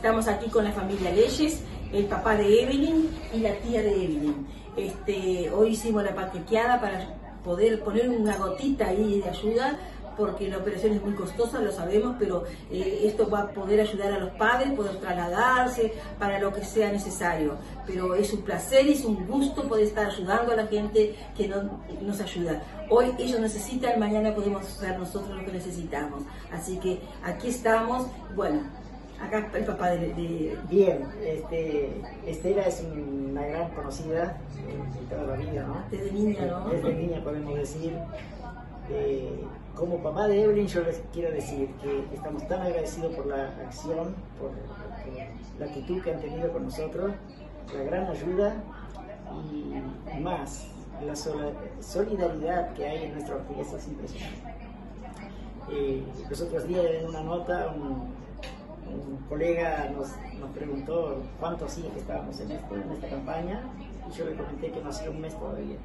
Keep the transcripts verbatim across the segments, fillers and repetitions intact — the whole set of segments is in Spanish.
Estamos aquí con la familia Leyes, el papá de Evelyn y la tía de Evelyn. Este, hoy hicimos la panquequeada para poder poner una gotita ahí de ayuda, porque la operación es muy costosa, lo sabemos, pero eh, esto va a poder ayudar a los padres, poder trasladarse para lo que sea necesario. Pero es un placer y es un gusto poder estar ayudando a la gente que no, nos ayuda. Hoy ellos necesitan, mañana podemos hacer nosotros lo que necesitamos. Así que aquí estamos, bueno, acá el papá de... de... Bien, este, Estela es una gran conocida de toda la vida, ¿no? Desde niña, ¿no? Desde niña podemos decir. Eh, como papá de Evelyn, yo les quiero decir que estamos tan agradecidos por la acción, por, por la actitud que han tenido con nosotros, la gran ayuda y más, la solidaridad que hay en nuestra orquesta es impresionante. Eh, los otros días en una nota un, un colega nos, nos preguntó cuánto hacía que estábamos en, esto, en esta campaña, y yo le comenté que no hacía un mes todavía.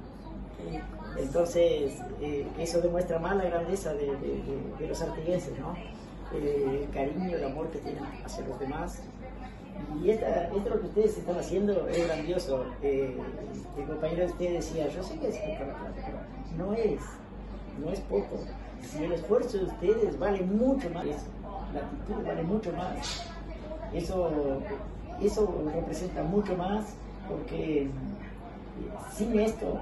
Entonces, eh, eso demuestra más la grandeza de, de, de, de los artiguenses, ¿no? Eh, el cariño, el amor que tienen hacia los demás. Y esta, esto lo que ustedes están haciendo es grandioso. Eh, el compañero de ustedes decía, yo sé que es poca la plata, pero no es, no es poco. Si el esfuerzo de ustedes vale mucho más, la actitud vale mucho más. Eso, eso representa mucho más, porque sin esto,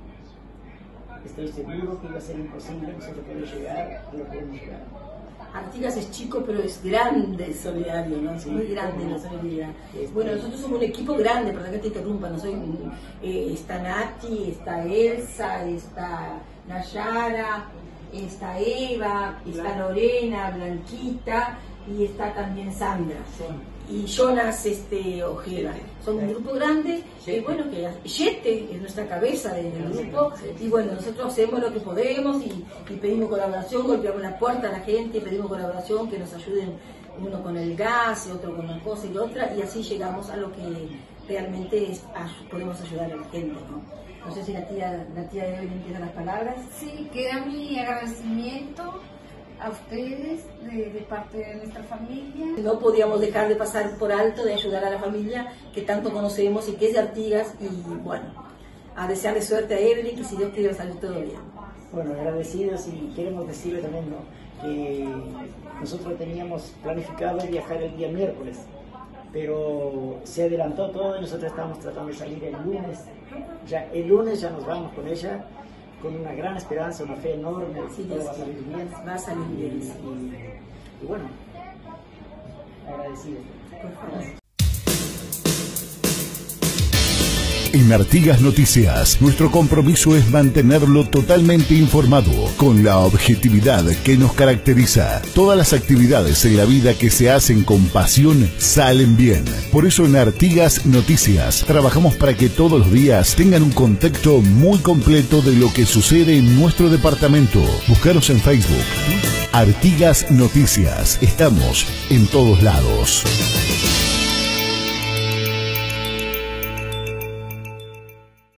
estoy seguro que iba a ser imposible nosotros poder llegar a lo que podemos llegar. Artigas es chico, pero es grande, solidario, ¿no? Es sí, muy grande la solidaridad. Es bueno, nosotros somos un equipo grande, perdón que te interrumpa, no soy un, eh, está Nati, está Elsa, está Nayara, está Eva, está Lorena, Blanquita y está también Sandra. Sí. Y Jonas este, Ojeda. Son un grupo grande, y bueno, que Yete es nuestra cabeza del grupo, y bueno, nosotros hacemos lo que podemos y, y pedimos colaboración, golpeamos la puerta a la gente, pedimos colaboración, que nos ayuden uno con el gas, otro con una cosa y otra, y así llegamos a lo que realmente es, a, podemos ayudar a la gente, ¿no? No sé si la tía, la tía de Evelyn tiene las palabras. Sí, queda mi agradecimiento a ustedes de, de parte de nuestra familia. No podíamos dejar de pasar por alto de ayudar a la familia que tanto conocemos y que es de Artigas, y bueno, a desearle suerte a Evelyn, que si Dios quiere va a salir todo bien. Bueno, agradecidos, y queremos decirle también, ¿no?, que nosotros teníamos planificado viajar el día miércoles, pero se adelantó todo y nosotros estábamos tratando de salir el lunes. Ya el lunes ya nos vamos con ella, con una gran esperanza, una fe enorme de que todo va a salir bien. Va a salir bien. Y, y bueno, agradecido. Por favor. En Artigas Noticias, nuestro compromiso es mantenerlo totalmente informado, con la objetividad que nos caracteriza. Todas las actividades en la vida que se hacen con pasión salen bien. Por eso en Artigas Noticias trabajamos para que todos los días tengan un contexto muy completo de lo que sucede en nuestro departamento. Búscanos en Facebook. Artigas Noticias. Estamos en todos lados.